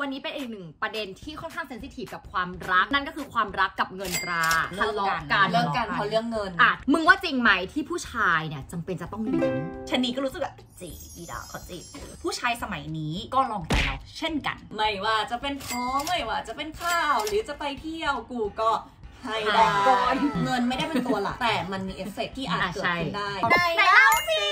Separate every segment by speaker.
Speaker 1: วันนี้เป็นอีกหนึ่งประเด็นที่ค่อนข้างเซนซิทีฟกับความรักนั่นก็คือความรักกับเงินตราทะเลาะกัน
Speaker 2: เลิกกันเพราะเรื่องเงิน
Speaker 1: มึงว่าจริงไหมที่ผู้ชายเนี่ยจำเป็นจะต้องเลี้ยง
Speaker 3: ชนีก็รู้สึกแบบจีอีดาเขาจีผู้ชายสมัยนี้ก็ลองใจเราเช่นกัน
Speaker 2: ไม่ว่าจะเป็นท้องไม่ว่าจะเป็นข้าวหรือจะไปเที่ยวกูก็ให้ได้เงินไม่ได้เป็นตัวหลักแต่มันมีเอฟเฟกต์ที่อาจเกิดขึ้นได้
Speaker 3: ไหนเล่าสิ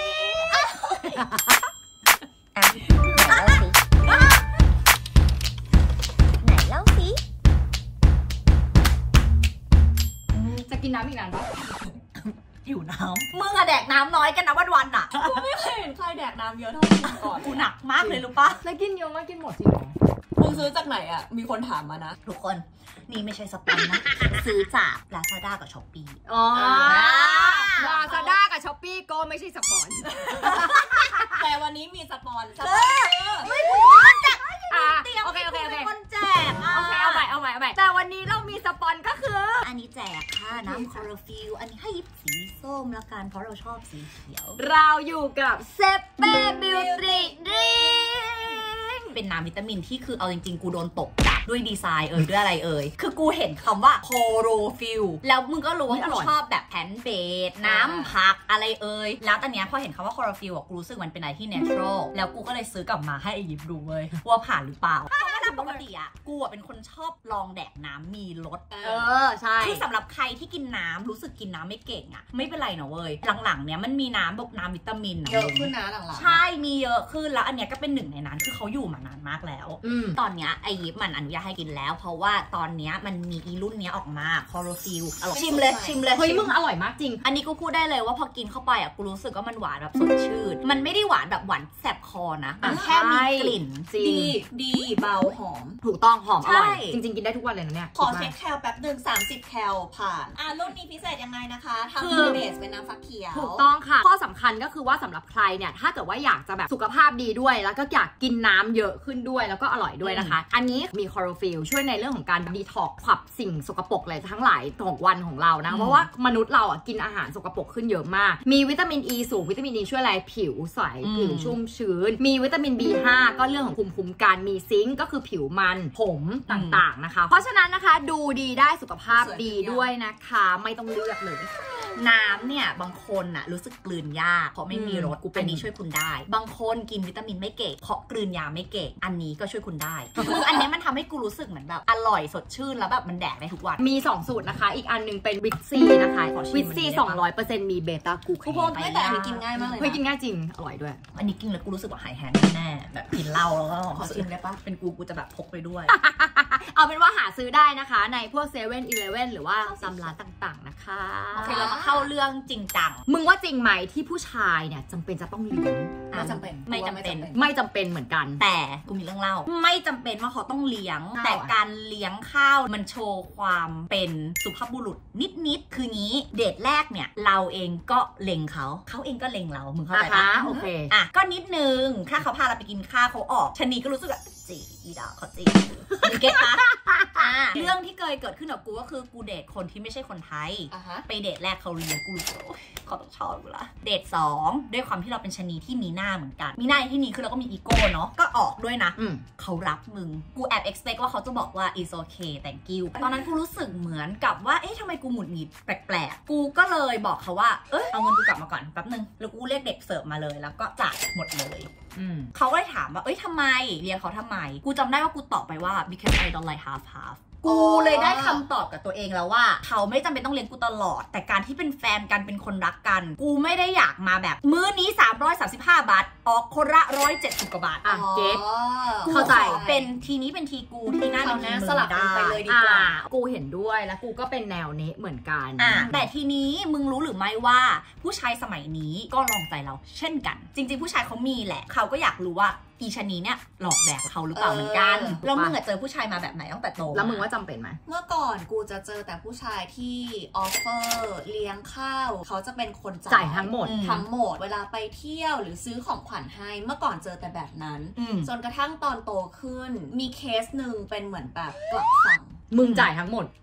Speaker 1: จะกินน้ำอีกนานปะ
Speaker 3: หิวน้ำมึงอะแดกน้ำน้อยกันนะวันๆอะ
Speaker 2: กูไม่เคยเห็นใครแดกน้ำเยอะเท่ามึงก่อน
Speaker 3: กูหนักมากเลยรู้ปะ
Speaker 1: แล้วกินเยอะมากกินหมดจริงเหรอ
Speaker 2: มึงซื้อจากไหนอะมีคนถามมานะ
Speaker 3: ทุกคนนี่ไม่ใช่สปอนนะซื้อจาก Lazada กับ Shopee
Speaker 1: อ๋อ Lazada กับ Shopee ก็ไม่ใช่สปอน
Speaker 2: แต่วันนี้มีสปอน
Speaker 3: ไม่พูดแจกโอเคคนแจก
Speaker 1: โอเคเอาใหม่แต่วันนี้เรามีสปอนก็คือ
Speaker 3: อันนี้แจกค่ะน้ำคลอโรฟิลอันนี้ให้สีส้มละกันเพราะเราชอบสีเขียว
Speaker 1: เราอยู่กับเซเป้บิวตี้ดริง
Speaker 3: เป็นน้ำวิตามินที่คือเอาจริงๆกูโดนตกจับด้วยดีไซน์ด้วยอะไรคือกูเห็นคำว่าคลอโรฟิลแล้วมึงก็รู้ว่ากูชอบแบบแพนเบสน้ำผักอะไรแล้วตอนนี้พอเห็นคำว่าคลอโรฟิลกูรู้สึกมันเป็นอะไรที่ natural แล้วกูก็เลยซื้อกลับมาให้ยิบดูเว้ยว่าผ่านหรือเปล่าปกติอะกูเป็นคนชอบลองแดกน้ำมีรส
Speaker 1: ใช่
Speaker 3: คือสำหรับใครที่กินน้ำรู้สึกกินน้ำไม่เก่งอะไม่เป็นไรนะเว้ยหลังๆเนี้ยมันมีน้ำแบบน้ำวิตามิน
Speaker 2: เยอะขึ้นนะหลังๆ
Speaker 3: ใช่มีเยอะขึ้นแล้วอันเนี้ยก็เป็นหนึ่งในนั้นคือเขาอยู่มานานมากแล้วตอนเนี้ยไอยิปมันอนุญาตให้กินแล้วเพราะว่าตอนเนี้ยมันมีอีรุ่นเนี้ยออกมาคลอโรฟิลชิมเลย
Speaker 1: เฮ้ยมึงอร่อยมากจริง
Speaker 3: อันนี้กูพูดได้เลยว่าพอกินเข้าไปอะกูรู้สึกว่ามันหวานแบบสดชื่นมันไม่ได้หวานแบบหวานแสบคอนะมันแค่มีกลิ่น
Speaker 2: ดีเบาหอม
Speaker 1: ถูกต้องหอมอร่อยจริงๆกินได้ทุกวันเลยนะเนี่ย
Speaker 2: ขอเช็คแคลแป๊บนึง30แคลผ่านรุ่นนี้พิเศษยังไงนะคะทำเบสเป็นน้ำฟักเขียว
Speaker 1: ถูกต้องค่ะข้อสำคัญก็คือว่าสำหรับใครเนี่ยถ้าเกิดว่าอยากจะแบบสุขภาพดีด้วยแล้วก็อยากกินน้ำเยอะขึ้นด้วยแล้วก็อร่อยด้วยนะคะอันนี้มีคลอโรฟิลช่วยในเรื่องของการดีท็อกซ์ขับสิ่งสกปรกอะไรทั้งหลายของวันของเรานะเพราะว่ามนุษย์เราอ่ะกินอาหารสกปรกขึ้นเยอะมากมีวิตามินอีสูงวิตามินอีช่วยอะไรผิวใสผิวชุ่มชื้นมีวิตามิน B5 ก็เรื่องของภูมิคุ้มกันมีซิงค์ก็คือผิวมันผมต่างๆนะคะเพราะฉะนั้นนะคะดูดีได้สุขภาพดีด้วยนะคะไม่ต้องเลือกเลย
Speaker 3: น้ำเนี่ยบางคนน่ะรู้สึกกลืนยากเพราะไม่มีรสอันนี้ช่วยคุณได้บางคนกินวิตามินไม่เก่งเพราะกลืนยาไม่เก่งอันนี้ก็ช่วยคุณได้คืออันนี้มันทำให้กูรู้สึกเหมือนแบบอร่อยสดชื่นแล้วแบบมันแดกได้ทุกวัน
Speaker 1: มี2สูตรนะคะอีกอันนึงเป็นวิตซีนะคะวิตซี200%มีเบต้ากู
Speaker 2: โคนไม่แต่อันนี้กินง่ายมากเลย
Speaker 1: เฮ้ยกินง่ายจริงอร่อยด้วย
Speaker 3: อันนี้กินแล้วกูรู้สึกว่าหายแฮงแน่แบบกินเหล้าแล้วก็
Speaker 2: ขอชิมได้ปะ
Speaker 3: เป็นกูจะแบบพกไปด้วย
Speaker 1: เอาเป็นว่าหาซื้อได้นะคะในพวก7-11หรือว่าตามร้านต่างๆนะคะ
Speaker 3: โอเคเรามาเข้าเรื่องจริงจัง
Speaker 1: มึงว่าจริงไหมที่ผู้ชายเนี่ยจำเป็นจะต้องเลี้ยง
Speaker 2: ไม่จำเป็น
Speaker 1: ไม่จำเป็นเหมือนกัน
Speaker 3: แต่กูมีเรื่องเล่าไม่จำเป็นว่าเขาต้องเลี้ยงแต่การเลี้ยงข้าวมันโชว์ความเป็นสุภาพบุรุษนิดคืองี้เดทแรกเนี่ยเราเองก็เล็งเขาเองก็เล็งเรามึงเข้าใจปะ
Speaker 1: โอเค
Speaker 3: ก็นิดนึงถ้าเขาพาเราไปกินข้าวเขาออกชนีก็รู้สึกแบบจีอีดาเขาจีมึงเก็ตปะเรื่องที่เคยเกิดขึ้นกับกูก็คือกูเดทคนที่ไม่ใช่คนไทยไปเดทแรกเขาเลี้ยงกูเขาต้องชอบกูละเดท2ด้วยความที่เราเป็นชนีที่มีหน้าเหมือนกันมีหน้าที่นี่คือเราก็มีอีโก้เนาะก็ออกด้วยนะเขารักมึงกูแอบ expect ว่าเขาจะบอกว่า is okay thank you ตอนนั้นกูรู้สึกเหมือนกับว่าทำไมกูหงุดหงิดแปลกๆกูก็เลยบอกเขาว่าเอาเงินกูกลับมาก่อนแป๊บนึงแล้วกูเรียกเด็กเสิร์ฟมาเลยแล้วก็จ่ายหมดเลยเขาก็เลยถามว่าทำไมเลี้ยงเขาทำไมกูจำได้ว่ากูตอบไปว่า because I don't like half กูเลยได้คำตอบกับตัวเองแล้วว่าเขาไม่จำเป็นต้องเลี้ยงกูตลอดแต่การที่เป็นแฟนกันเป็นคนรักกันกูไม่ได้อยากมาแบบมื้อนี้335 บาทออกคนละ170 กว่าบาท
Speaker 1: เก็ต
Speaker 3: เข้าใจเป็นทีนี้เป็นทีกูที่หน้าเป็นที
Speaker 2: สลับกันไปเลยดีกว่า
Speaker 1: กูเห็นด้วยแล้วกูก็เป็นแนวนี้เหมือนกัน
Speaker 3: แต่ทีนี้มึงรู้หรือไม่ว่าผู้ชายสมัยนี้ก็ลองใจเราเช่นกันจริงๆผู้ชายเขามีแหละเขาก็อยากรู้ว่าอีชนีเนี่ยหลอกแดกเขาหรือเปล่าเหมือนกันแล้วมึงเจอผู้ชายมาแบบไหนตั้งแต่โต
Speaker 1: แล้วมึงว่าจำเป็นไหม
Speaker 2: เมื่อก่อนกูจะเจอแต่ผู้ชายที่ออฟเฟอร์เลี้ยงข้าวเขาจะเป็นคน
Speaker 1: จ่ายทั้งหมด
Speaker 2: เวลาไปเที่ยวหรือซื้อของขวัญให้เมื่อก่อนเจอแต่แบบนั้นจนกระทั่งตอนโตขึ้นมีเคสหนึ่งเป็นเหมือนแบบกลับฝั่ง
Speaker 1: มึงจ่ายทั้งหมด
Speaker 2: เกือบ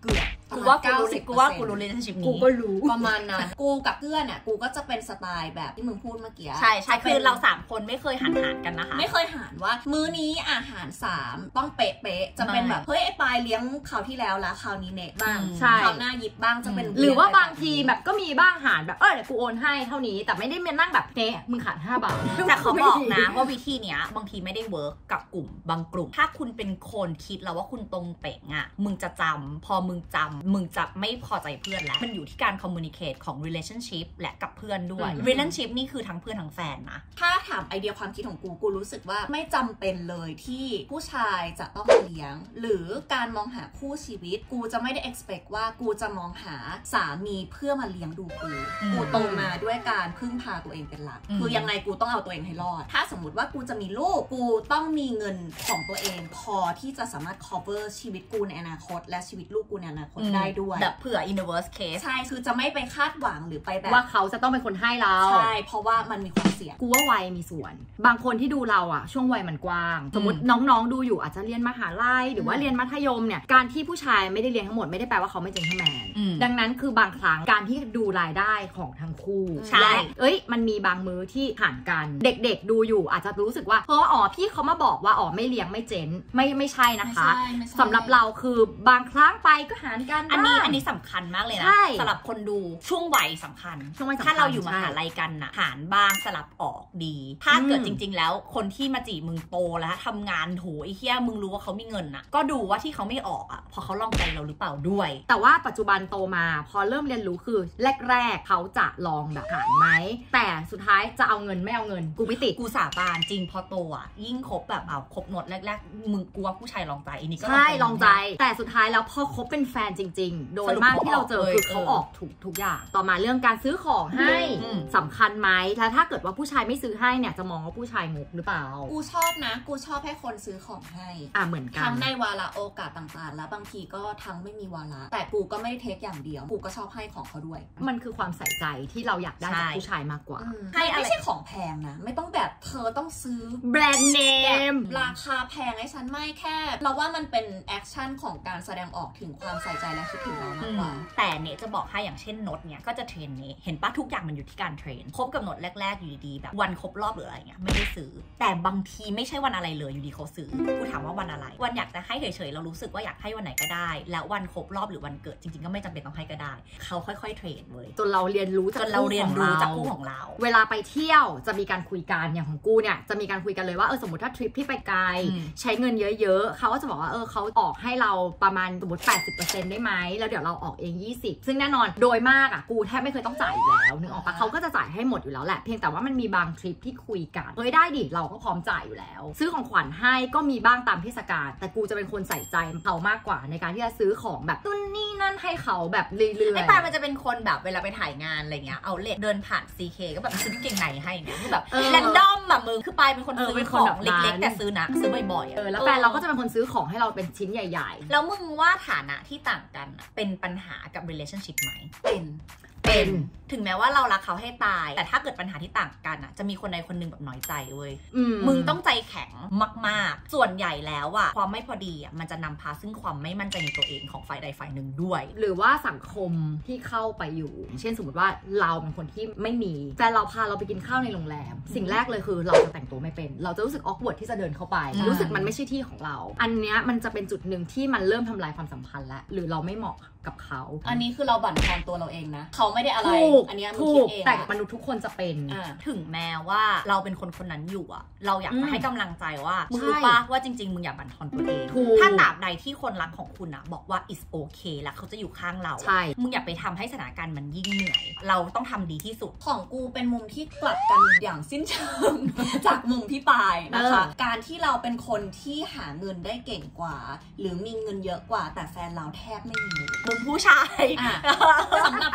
Speaker 3: กูว่ากูรู้ relationship นี้
Speaker 1: กูก็รู้
Speaker 2: ประมาณนั้นกูกับเพื่อนเนี่ยกูก็จะเป็นสไตล์แบบที่มึงพูดเมื่อกี้
Speaker 3: ใช่คือเรา3คนไม่เคยหารกันนะคะ
Speaker 2: ไม่เคยหารว่ามื้อนี้อาหาร3ต้องเป๊ะๆจะเป็นแบบเฮ้ยไอ้ปลายเลี้ยงคราวที่แล้วแล้วคราวนี้เนทบ้างคราวหน้ายิบบ้างจะเป็น
Speaker 1: หรือว่าบางทีแบบก็มีบ้างหารแบบเดี๋ยวกูโอนให้เท่านี้แต่ไม่ได้มานั่งแบบเน่มึงขาด5 บาท
Speaker 3: แต่เขาบอกนะว่าวิธีเนี้ยบางทีไม่ได้เวิร์กกับกลุ่มบางกลุ่มถ้าคุณเป็นคนคิดแล้วว่าคุณตรงเป๋งอ่ะมึงจะจำพอมึงจะไม่พอใจเพื่อนแล้วมันอยู่ที่การ communicate ของ relationship และกับเพื่อนด้วย relationship นี่คือทั้งเพื่อนทั้งแฟนนะ
Speaker 2: ถ้าถามไอเดียความคิดของกูรู้สึกว่าไม่จำเป็นเลยที่ผู้ชายจะต้องเลี้ยงหรือการมองหาคู่ชีวิตกูจะไม่ได้ expect ว่ากูจะมองหาสามีเพื่อมาเลี้ยงดูกูโตมาด้วยการพึ่งพาตัวเองเป็นหลักคือยังไงกูต้องเอาตัวเองให้รอดถ้าสมมติว่ากูจะมีลูกกูต้องมีเงินของตัวเองพอที่จะสามารถ cover ชีวิตกูในอนาคตและชีวิตลูกกูในอนาคตได้ด้วย
Speaker 3: แบบเผื่อ in the worst case
Speaker 2: ใช่คือจะไม่ไปคาดหวังหรือไปแบบ
Speaker 1: ว่าเขาจะต้องเป็นคนให้เรา
Speaker 2: ใช่เพราะว่ามันมีความเสี่ยง
Speaker 1: กูว่าวัยมีส่วนบางคนที่ดูเราอะช่วงวัยมันกว้างสมมติน้องๆดูอยู่อาจจะเรียนมหาลัยหรือว่าเรียนมัธยมเนี่ยการที่ผู้ชายไม่ได้เรียนทั้งหมดไม่ได้แปลว่าเขาไม่เจนเทลแมนดังนั้นคือบางครั้งการที่ดูรายได้ของทั้งคู่และมันมีบางมื้อที่ห่างกันเด็กๆดูอยู่อาจจะรู้สึกว่าพี่เขามาบอกว่าไม่เลี้ยงไม่เจนไม่ใช่นะคะสำหรับเราคือบางครั้งไปก็หารกัน
Speaker 3: อันนี้สำคัญมากเลยนะสำหรับคนดูช่วงวัยสำคัญถ้าเราอยู่มหาลัยกันน่ะหารบ้างสลับออกดีถ้าเกิดจริงๆแล้วคนที่มาจีบมึงโตแล้วทำงานโหไอ้เหี้ยมึงรู้ว่าเขามีเงินน่ะก็ดูว่าที่เขาไม่ออกอ่ะพอเขาลองใจเราหรือเปล่าด้วย
Speaker 1: แต่ว่าปัจจุบันโตมาพอเริ่มเรียนรู้คือแรกๆเขาจะลองแบบหารไหมแต่สุดท้ายจะเอาเงินไม่เอาเงินกูไม่ติด
Speaker 3: กูสาบานจริงพอโตอ่ะยิ่งคบแบบคบหนวดแรกๆมึงกลัวผู้ชายลองใจอันนี้ก็
Speaker 1: ใช่ลองใจแต่สุดท้ายแล้วพอคบเป็นแฟนจริงๆโดยมากที่เราเจอคือเขาออกทุกอย่างต่อมาเรื่องการซื้อของให้สำคัญไหมแล้วถ้าเกิดว่าผู้ชายไม่ซื้อให้เนี่ยจะมองว่าผู้ชายงกหรือเปล่า
Speaker 2: กูชอบนะกูชอบให้คนซื้อของให้
Speaker 1: เหมือนกัน
Speaker 2: ทั้งในวาระโอกาสต่างๆแล้วบางทีก็ทั้งไม่มีวาระแต่กูก็ไม่ได้เทคอย่างเดียวกูก็ชอบให้ของเขาด้วย
Speaker 1: มันคือความใส่ใจที่เราอยากได้จากผู้ชายมากกว่า
Speaker 2: ให้ไม่ใช่ของแพงนะไม่ต้องแบบเธอต้องซื้อ
Speaker 1: แบรนด์เนม
Speaker 2: ราคาแพงให้ฉันไม่แค่เราว่ามันเป็นแอคชั่นของการแสดงออกถึงความใส่ใจและคิดถึงเรามากกว่า
Speaker 3: แต่เนจะบอกให้อย่างเช่นโนตเนี่ยก็จะเทรนเนเห็นปะทุกอย่างมันอยู่ที่การเทรนคบกับโนตแรกๆอยู่ดีๆแบบวันครบรอบหรืออะไรเงี้ยไม่ได้ซื้อแต่บางทีไม่ใช่วันอะไรเลยอยู่ดีเขาซื้อกูถามว่าวันอะไรวันอยากจะให้เฉยๆเรารู้สึกว่าอยากให้วันไหนก็ได้แล้ววันครบรอบหรือวันเกิดจริงๆก็ไม่จำเป็นต้องให้ก็ได้เขาค่อยๆเทรนเลย
Speaker 1: จนเราเรียนรู้จาก
Speaker 3: คู่ของเรา
Speaker 1: เวลาไปเที่ยวจะมีการคุยกันอย่างของกูเนี่ยจะมีการคุยกันเลยว่าสมมติถ้าทริปที่ไปไกลใช้เงินเยอะๆเขาก็จะบอกว่าเขาออกให้เราประมาณสมมติ 80% ได้ไหมแล้วเดี๋ยวเราออกเอง20ซึ่งแน่นอนโดยมากกูแทบไม่เคยต้องจ่ายอยู่แล้วนึกออกปะเขาก็จะจ่ายให้หมดอยู่แล้วแหละเพียงแต่ว่ามันมีบางทริปที่คุยกันได้ดิเราก็พร้อมจ่ายอยู่แล้วซื้อของขวัญให้ก็มีบ้างตามเทศกาลแต่กูจะเป็นคนใส่ใจเขามากกว่าในการที่จะซื้อของแบบนู่นนี่นั่นให้เขาแบบเรื่อยๆ
Speaker 3: ไอ้ปายมันจะเป็นคนแบบเวลาไปถ่ายงานอะไรเงี้ยเอาเลทเดินผ่าน CK ก็แบบซื้อเก่งไหนให้เนี่ยคือแบบแรนดอมแบบมึงคือปายเป็นคนซื้อของเล็กๆแต่ซื้อบ่อยๆ
Speaker 1: แล้วแฟนเราก็จะเป็นคนซื้อของให้เราเป็นชิ้นใหญ่
Speaker 3: ๆแล้วมึงว่าฐานะที่ต่างกันเป็นปัญหากับ relationship ไหม
Speaker 1: เป็น
Speaker 3: ถึงแม้ว่าเรารักเขาให้ตายแต่ถ้าเกิดปัญหาที่ต่างกันจะมีคนใดคนหนึ่งแบบน้อยใจเว้ยมึงต้องใจแข็งมากๆส่วนใหญ่แล้วความไม่พอดีมันจะนำพาซึ่งความไม่มั่นใจในตัวเองของฝ่ายใดฝ่ายหนึ่งด้วย
Speaker 1: หรือว่าสังคมที่เข้าไปอยู่เช่นสมมติว่าเราเป็นคนที่ไม่มีแฟนเราพาเราไปกินข้าวในโรงแรมสิ่งแรกเลยคือเราจะแต่งตัวไม่เป็นเราจะรู้สึกออกเวิร์ดที่จะเดินเข้าไปรู้สึกมันไม่ใช่ที่ของเราอันเนี้ยมันจะเป็นจุดหนึ่งที่มันเริ่มทำลายความสัมพันธ์แล้วหรือเราไม่เหมาะกับเขา
Speaker 2: อันนี้คือเราบั่นทอนตัวเราเองนะเขาไม่ได้อะไรอันนี้มึงคิดเอง
Speaker 1: แต่มนุษย์ทุกคนจะเป็น
Speaker 3: ถึงแม้ว่าเราเป็นคนนั้นอยู่เราอยากจะให้กำลังใจว่ามึงรู้ปะว่าจริงๆมึงอย่าบั่นทอนตัวเองถ้าตราบใดที่คนรักของคุณบอกว่า is okay แล้วเขาจะอยู่ข้างเรามึงอย่าไปทำให้สถานการณ์มันยิ่งเหนื่อยเราต้องทำดีที่สุด
Speaker 2: ของกูเป็นมุมที่กลับกันอย่างสิ้นเชิง จากมุมพี่ปายนะคะการที่เราเป็นคนที่หาเงินได้เก่งกว่าหรือมีเงินเยอะกว่าแต่แฟนเราแทบไม่มี
Speaker 3: มึงผู้ชาย
Speaker 2: สำหรับกู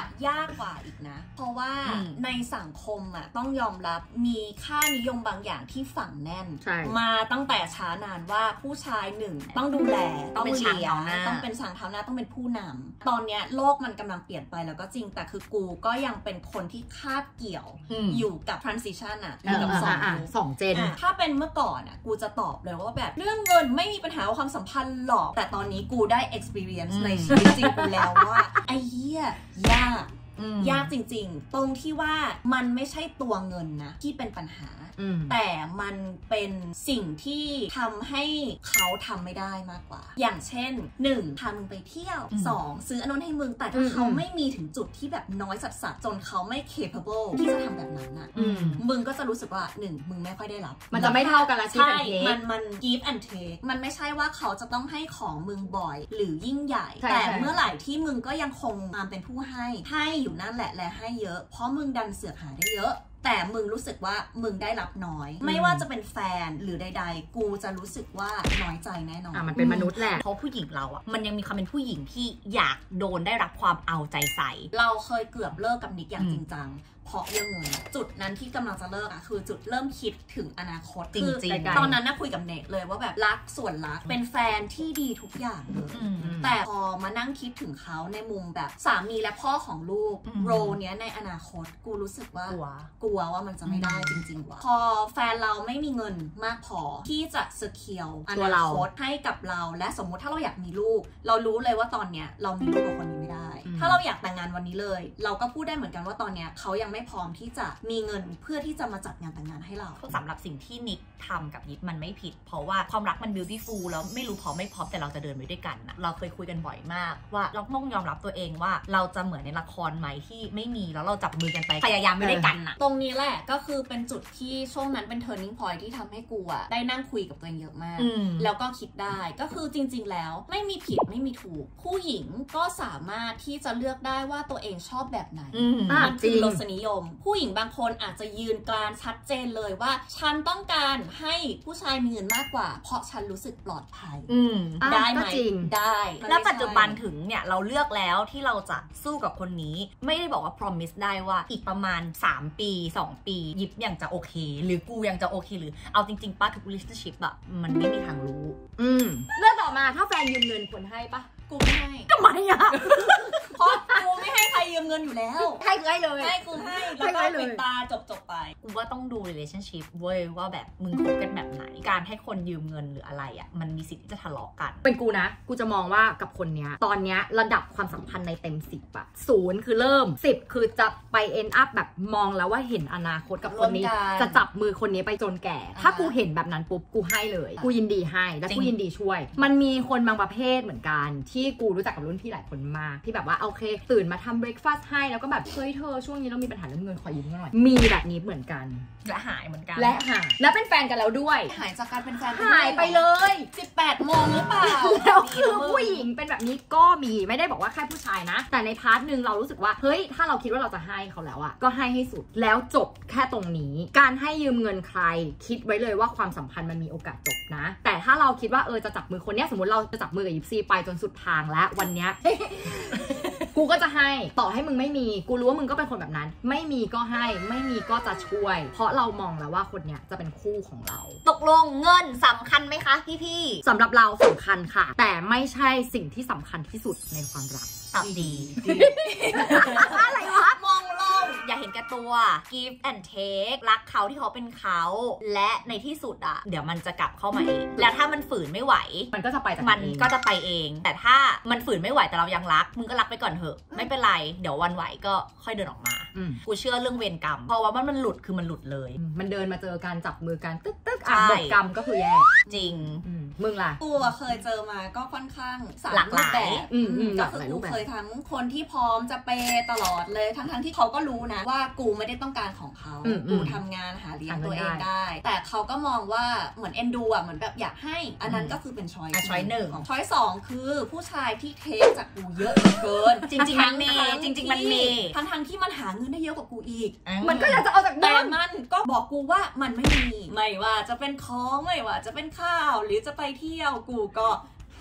Speaker 2: ยากกว่าอีกนะเพราะว่าในสังคมอ่ะต้องยอมรับมีค่านิยมบางอย่างที่ฝังแน่นมาตั้งแต่ช้านานว่าผู้ชายหนึ่งต้องดูแลต้องเลี้ยงต้องเป็นช้างเท้าหน้าต้องเป็นผู้นำตอนเนี้ยโลกมันกำลังเปลี่ยนไปแล้วก็จริงแต่คือกูก็ยังเป็นคนที่คาบเกี่ยวอยู่กับ transition อ่ะอยู่กับสองเจนถ้าเป็นเมื่อก่อนอ่ะกูจะตอบเลยว่าแบบเรื่องเงินไม่มีปัญหาความสัมพันธ์หรอกแต่ตอนนี้กูได้ experience ในชีวิตจริงกูแล้วว่าไอ้เหี้ยยากจริงๆตรงที่ว่ามันไม่ใช่ตัวเงินนะที่เป็นปัญหาแต่มันเป็นสิ่งที่ทำให้เขาทำไม่ได้มากกว่าอย่างเช่น1พามึงไปเที่ยว2ซื้ออันนั้นให้มึงแต่ถ้าเขาไม่มีถึงจุดที่แบบน้อยสัสๆจนเขาไม่ capable ที่จะทำแบบนั้นน่ะมึงก็จะรู้สึกว่า1มึงไม่ค่อยได้รับมันจะไม่เท่ากันละใช่มัน give and take มันไม่ใช่ว่าเขาจะต้องให้ของมึงบ่อยหรือยิ่งใหญ่แต่เมื่อไหร่ที่มึงก็ยังคงความเป็นผู้ให้อยู่นั่นแหละและให้เยอะเพราะมึงดันเสือกหาได้เยอะแต่มึงรู้สึกว่ามึงได้รับน้อยไม่ว่าจะเป็นแฟนหรือใดๆกูจะรู้สึกว่าน้อยใจแน่นอน
Speaker 3: มันเป็นมนุษย์แหละเพราะผู้หญิงเราอ่ะมันยังมีความเป็นผู้หญิงที่อยากโดนได้รับความเอาใจใส่
Speaker 2: เราเคยเกือบเลิกกับนิกอย่างจริงจังเพราะเรื่องเงินจุดนั้นที่กำลังจะเลิกอะคือจุดเริ่มคิดถึงอนาคต
Speaker 3: จริง
Speaker 2: ๆตอนนั้นน่ะคุยกับเนทเลยว่าแบบรักส่วนรักเป็นแฟนที่ดีทุกอย่างเลยแต่พอมานั่งคิดถึงเขาในมุมแบบสามีและพ่อของลูกโรเนี้ยในอนาคตกูรู้สึกว่ากลัวว่ามันจะไม่ได้จริงๆว่ะพอแฟนเราไม่มีเงินมากพอที่จะเซเคียวอนาคตให้กับเราและสมมติถ้าเราอยากมีลูกเรารู้เลยว่าตอนเนี้ยเรามีลูกกับคนนี้ไม่ได้ถ้าเราอยากแต่งงานวันนี้เลยเราก็พูดได้เหมือนกันว่าตอนเนี้ยเขายังไม่พร้อมที่จะมีเงินเพื่อที่จะมาจัดงานแต่งงานให้เรา
Speaker 3: สำหรับสิ่งที่นิกทำกับยิปมันไม่ผิดเพราะว่าความรักมัน beautiful แล้วไม่รู้พร้อมไม่พร้อมแต่เราจะเดินไปด้วยกันนะเราเคยคุยกันบ่อยมากว่าเราต้องยอมรับตัวเองว่าเราจะเหมือนในละครไหมที่ไม่มีแล้วเราจับมือกันไปพยายามไม่ได้กันนะ
Speaker 2: ตรงนี้แหละก็คือเป็นจุดที่ช่วงนั้นเป็น turning point ที่ทำให้กูอะได้นั่งคุยกับตัวเองเยอะมากแล้วก็คิดได้ก็คือจริงๆแล้วไม่มีผิดไม่มีถูกผู้หญิงก็สามารถที่จะเลือกได้ว่าตัวเองชอบแบบไหนมันคือรสนิยมผู้หญิงบางคนอาจจะยืนกรานชัดเจนเลยว่าฉันต้องการให้ผู้ชายมีเงินมากกว่าเพราะฉันรู้สึกปลอดภัยได้ไหมได้
Speaker 3: แล้วปัจจุบันถึงเนี่ยเราเลือกแล้วที่เราจะสู้กับคนนี้ไม่ได้บอกว่า promise ได้ว่าอีกประมาณ3ปี2ปียิบยังจะโอเคหรือกูยังจะโอเคหรือเอาจริงๆป้าทุก relationship อะมันไม่มีทางรู้
Speaker 1: เรื่องต่อมาถ้าแฟนยืมเงินคนให้ปะ
Speaker 2: กูไม่ให้
Speaker 3: ทำไมอะ
Speaker 2: เพราะกูไม่ให้ใครยืมเงินอยู่แล้ว
Speaker 1: ให้กูให้เลย
Speaker 2: ให้กูให้แล้วก็ปิดตาจบไป
Speaker 3: กูว่าต้องดู relationship เว้ยว่าแบบมึงคบกันแบบไหนการให้คนยืมเงินหรืออะไรอ่ะมันมีสิทธิ์ที่จะทะเลาะกัน
Speaker 1: เป็นกูนะกูจะมองว่ากับคนเนี้ยตอนเนี้ยระดับความสัมพันธ์ในเต็ม10อะ0คือเริ่ม10คือจะไป end up แบบมองแล้วว่าเห็นอนาคตกับคนนี้จะจับมือคนนี้ไปจนแก่ถ้ากูเห็นแบบนั้นปุ๊บกูให้เลยกูยินดีให้และกูยินดีช่วยมันมีคนบางประเภทเหมือนกันที่กูรู้จักกับรุ่นพี่หลายคนมากที่แบบว่าโอเคตื่นมาทำเบรคฟาสต์ให้แล้วก็แบบเฮ้ยเธอช่วงนี้เรามีปัญหาเรื่องเงินขอยืมหน่อยมีแบบนี้เหมือนกัน
Speaker 3: และหายเหมือนกัน
Speaker 1: และเป็นแฟนกันแล้วด้วย
Speaker 2: หายจากการเป็นแฟน
Speaker 1: หายไปเลย
Speaker 2: 18 โมงหรือเปล่า
Speaker 1: แล้วคือผู้หญิงเป็นแบบนี้ก็มีไม่ได้บอกว่าแค่ผู้ชายนะแต่ในพาร์ทนึงเรารู้สึกว่าเฮ้ยถ้าเราคิดว่าเราจะให้เขาแล้วอะก็ให้สุดแล้วจบแค่ตรงนี้การให้ยืมเงินใครคิดไว้เลยว่าความสัมพันธ์มันมีโอกาสจบนะแต่ถ้าเราคิดว่าจะจับมือคนนี้สมมติเราจะจับมือกับยิปซีไปจนสุดทางแล้ววันเนี้ยกูก็จะให้ต่อให้มึงไม่มีกูรู้ว่ามึงก็เป็นคนแบบนั้นไม่มีก็ให้ไม่มีก็จะช่วยเพราะเรามองแล้วว่าคนเนี้ยจะเป็นคู่ของเรา
Speaker 3: ตกลงเงินสำคัญไหมคะพี่
Speaker 1: สำหรับเราสำคัญค่ะแต่ไม่ใช่สิ่งที่สำคัญที่สุดในความรัก
Speaker 3: ดี
Speaker 1: อะไรวะ
Speaker 3: มองลงอย่าเห็นแก่ตัว give and take รักเขาที่เขาเป็นเขาและในที่สุดอ่ะเดี๋ยวมันจะกลับเข้ามาเองแล้วถ้ามันฝืนไม่ไหว
Speaker 1: มันก็จะไป
Speaker 3: เองแต่ถ้ามันฝืนไม่ไหวแต่เรายังรักมึงก็รักไปก่อนเถอะไม่เป็นไรเดี๋ยววันไหวก็ค่อยเดินออกมากูเชื่อเรื่องเวรกรรมเพราะว่ามันหลุดคือมันหลุดเลย
Speaker 1: มันเดินมาเจอการจับมือกันตึ๊กบทกรรมก็คือแย่
Speaker 3: จริง
Speaker 1: มึงล่ะ
Speaker 2: กูเคยเจอมาก็ค่อนข้าง
Speaker 3: หลากหลาย
Speaker 2: ก็คือกูเคยทั้งคนที่พร้อมจะเปย์ตลอดเลยทั้งที่เขาก็รู้นะว่ากูไม่ได้ต้องการของเขากูทำงานหาเลี้ยงตัวเองได้แต่เขาก็มองว่าเหมือนเอ็นดูอ่ะเหมือนแบบอยากให้อันนั้นก็คือเป็นช้อย
Speaker 3: 1
Speaker 2: ช้อย2คือผู้ชายที่เทคจากกูเยอะเกิน
Speaker 3: จริงๆมันมี
Speaker 2: ทั้งที่มันหาเงินได้เยอะกว่ากูอีก
Speaker 1: มันก็อยากจะเอาจาก
Speaker 2: แต่มันก็บอกกูว่ามันไม่มีไม่ว่าจะเป็นของไม่ว่าจะเป็นข้าวหรือจะไปเที่ยวกูก็ใ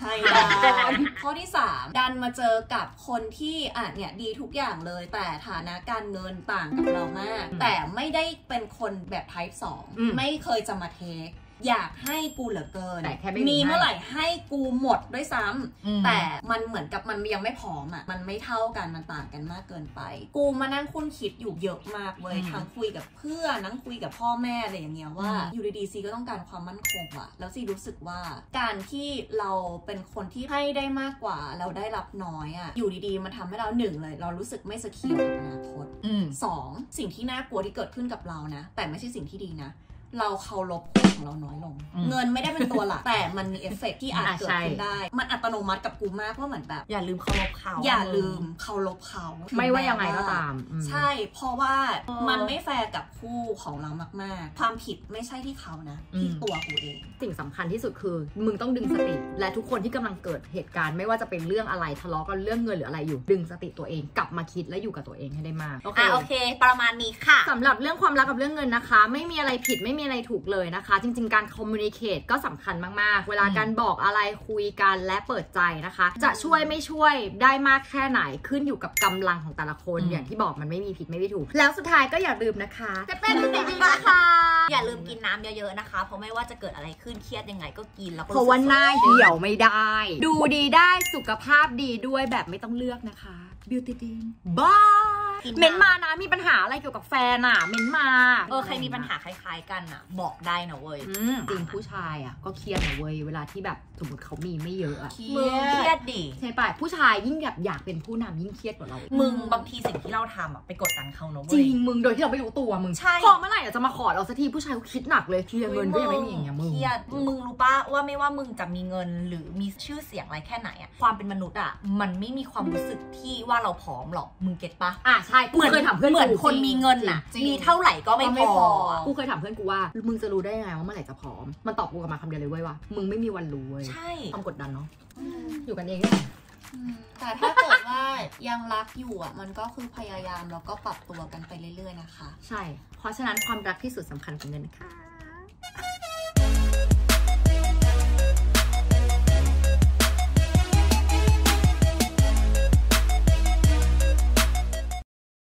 Speaker 2: ให้ดาวข้อที่ 3 ดันมาเจอกับคนที่เนี่ยดีทุกอย่างเลยแต่ฐานะการเงินต่างกับเรามากแต่ไม่ได้เป็นคนแบบ type 2ไม่เคยจะมาเทคอยากให้กูเหลือเกินมีเมื่อไหร่ให้กูหมดด้วยซ้ำแต่มันเหมือนกับมันยังไม่พร้อมอ่ะมันไม่เท่ากันมันต่างกันมากเกินไปกูมานั่งคุ้นคิดอยู่เยอะมากเว้ยทั้งคุยกับเพื่อนนั่งคุยกับพ่อแม่อะไรอย่างเงี้ยว่าอยู่ดีๆซีก็ต้องการความมั่นคงว่ะแล้วซีรู้สึกว่าการที่เราเป็นคนที่ให้ได้มากกว่าเราได้รับน้อยอ่ะอยู่ดีๆมันทำให้เรา1เลยเรารู้สึกไม่สกิลกับอนาคต2สิ่งที่น่ากลัวที่เกิดขึ้นกับเรานะแต่ไม่ใช่สิ่งที่ดีนะเราเคารพคู่ของเราน้อยลงเงินไม่ได้เป็นตัวหลักแต่มันมีเอฟเฟกต์ที่อาจเกิดขึ้นได้มันอัตโนมัติกับกูมากว่าเหมือนแบบ
Speaker 3: อย่าลืมเคารพเขา
Speaker 2: อย่าลืมเคารพเขา
Speaker 1: ไม่ว่ายังไงก็ตาม
Speaker 2: ใช่เพราะว่ามันไม่แฟร์กับคู่ของเรามากๆความผิดไม่ใช่ที่เขานะที่ตัวกูเอง
Speaker 1: สิ่งสำคัญที่สุดคือมึงต้องดึงสติและทุกคนที่กำลังเกิดเหตุการณ์ไม่ว่าจะเป็นเรื่องอะไรทะเลาะกันเรื่องเงินหรืออะไรอยู่ดึงสติตัวเองกลับมาคิดและอยู่กับตัวเองให้ได้มาก
Speaker 3: โอเคประมาณนี้ค่ะ
Speaker 1: สำหรับเรื่องความรักกับเรื่องเงินนะคะไม่มีอะไรผิดไม่มีอะไรถูกเลยนะคะจริงๆการคอมมูนิเคตก็สำคัญมากๆเวลาการบอกอะไรคุยกันและเปิดใจนะคะจะช่วยไม่ช่วยได้มากแค่ไหนขึ้นอยู่กับกำลังของแต่ละคนอย่างที่บอกมันไม่มีผิดไม่มีถูกแล้วสุดท้ายก็อย่าลืมนะคะจะเป็นดีๆนะคะ
Speaker 3: อย่าลืมกินน้ำเยอะๆนะคะเพราะไม่ว่าจะเกิดอะไรขึ้นเครียดยังไงก็กินแล้ว
Speaker 1: เพราะว่าหน้าเหี่ยวไม่ได้ดูดีได้สุขภาพดีด้วยแบบไม่ต้องเลือกนะคะ Beauty Dream บ้าเม้นมานะมีปัญหาอะไรเกี่ยวกับแฟนอ่ะเม้นมา
Speaker 3: ใครมีปัญหาคล้ายๆกันอ่ะบอกได้นะเว้ย
Speaker 1: จริงผู้ชายอ่ะก็เครียดนะเว้ยเวลาที่แบบสมมติเขามีไม่เยอะอ่ะ
Speaker 3: เครียดดิ
Speaker 1: ใช่ป่ะผู้ชายยิ่งแบบอยากเป็นผู้นำยิ่งเครียดกว่าเรา
Speaker 3: มึงบางทีสิ่งที่เราทำอ่ะไปกดดันเขาเนอะ
Speaker 1: จริงมึงโดยที่เราไม่รู้ตัวมึงพอเมื่อไหร่จะมาขอเราสักทีผู้ชายเขาคิดหนักเลยเคลียร์เงินก็ยังไม่มีอย่างเงี้ยมึง
Speaker 3: เครียดมึงรู้ป่ะว่าไม่ว่ามึงจะมีเงินหรือมีชื่อเสียงอะไรแค่ไหนอ่ะความเป็นมนุษย์อ่ะมันไม่มีความรู้สึกที่ว่าเราผอมหรอกมึงเก็ตปะ
Speaker 1: ใช่กูเคยถามเพื่อน
Speaker 3: เหมือนคนมีเงินน่ะมีเท่าไหร่ก็ไม่พอ
Speaker 1: กูเคยถามเพื่อนกูว่ามึงจะรู้ได้ยังไงว่าเมื่อไหร่จะพร้อมมันตอบกูกลับมาคำเดียวเลยเว้ยว่ามึงไม่มีวันรู้เว้ย
Speaker 3: ใช่
Speaker 1: ความกดดันเนาะอยู่กันเอง
Speaker 2: แต่ถ้าเกิดว่ายังรักอยู่อ่ะมันก็คือพยายามแล้วก็ปรับตัวกันไปเรื่อยๆนะคะ
Speaker 1: ใช่เพราะฉะนั้นความรักที่สุดสำคัญของเงินค่ะ